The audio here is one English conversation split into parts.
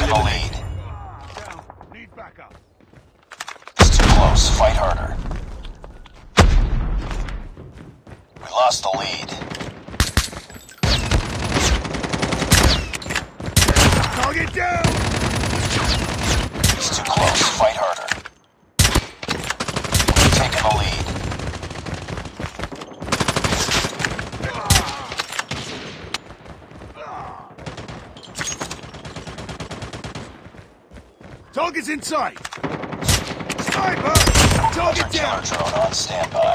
the lead. Down. Need backup. It's too close. Fight harder. We lost the lead. Target down! It's too close. Fight harder. We've taken the lead. Target's in sight! Sniper! Target Killer down! drone on standby.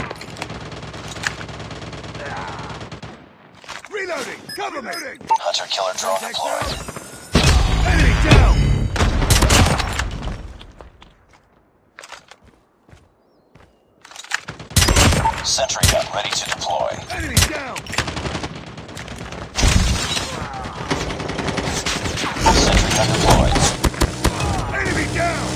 Reloading! Cover me! Hunter killer drone deployed. Enemy down! Sentry gun ready to deploy. Enemy down! Sentry gun deployed. Enemy down!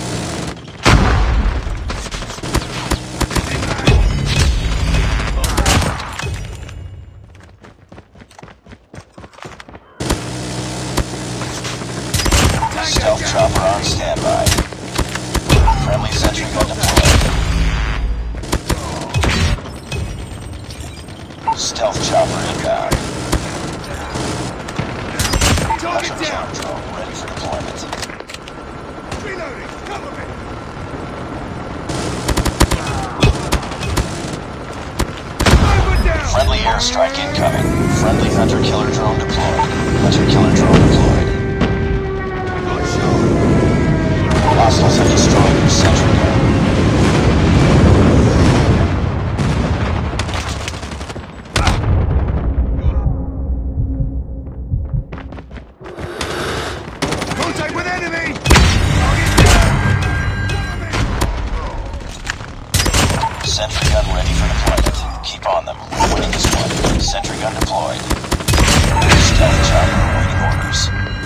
Stealth chopper on standby. Friendly sentry gun deployed. Stealth chopper inbound. Target Hunter down! killer drone ready for deployment. Reloading! Cover me! Sniper down! Friendly airstrike incoming. Friendly hunter killer drone deployed. Hunter killer drone deployed. Hostiles have destroyed your sentry gun. Contact with enemy! Target down! Sentry gun ready for deployment. Keep on them. We're winning this one. Sentry gun deployed. Stealth chopper awaiting orders.